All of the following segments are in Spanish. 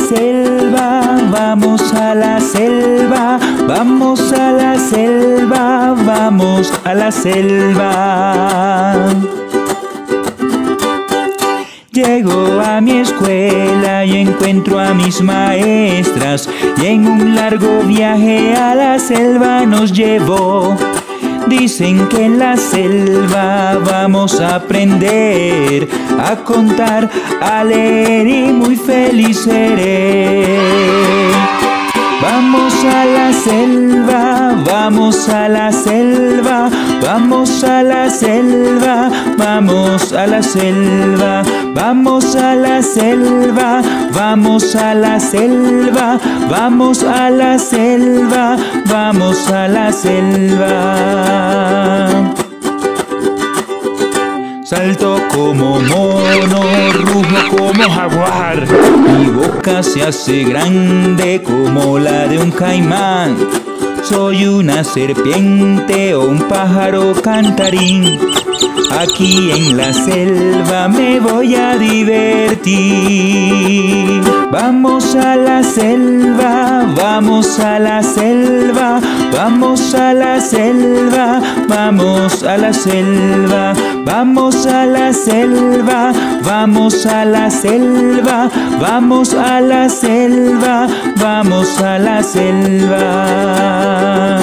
selva, vamos a la selva, vamos a la selva, vamos a la selva. Llego a mi escuela y encuentro a mis maestras, y en un largo viaje a la selva nos llevó. Dicen que en la selva vamos a aprender a contar, a leer y muy feliz seré. Vamos a la selva, vamos a la selva, vamos a la selva, vamos a la selva, vamos a la selva, vamos a la selva, vamos a la selva, vamos a la selva. Salto como mono, rujo como jaguar, mi boca se hace grande como la de un caimán. Soy una serpiente o un pájaro cantarín, aquí en la selva me voy a divertir. Vamos a la selva, vamos a la selva, vamos a la selva, vamos a la selva, vamos a la selva, vamos a la selva, vamos a la selva, vamos a la selva.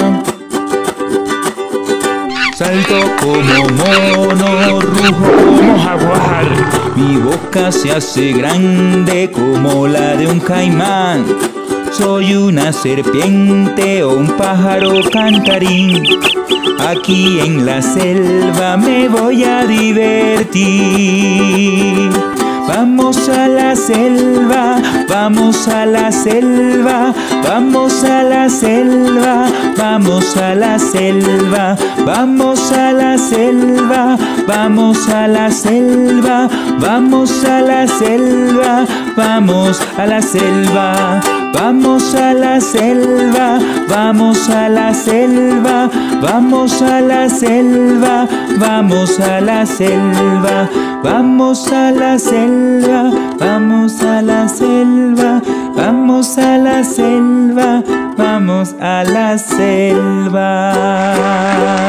Salto como mono, rujo como jaguar, mi boca se hace grande como la de un caimán. Soy una serpiente o un pájaro cantarín, aquí en la selva me voy a divertir. Vamos a la selva, vamos a la selva, vamos a la selva, vamos a la selva, vamos a la selva, vamos a la selva, vamos a la selva, vamos a la selva, vamos a la selva, vamos a la selva, vamos a la selva, vamos a la selva, vamos a la selva, vamos a la selva, vamos a la selva, vamos a la selva.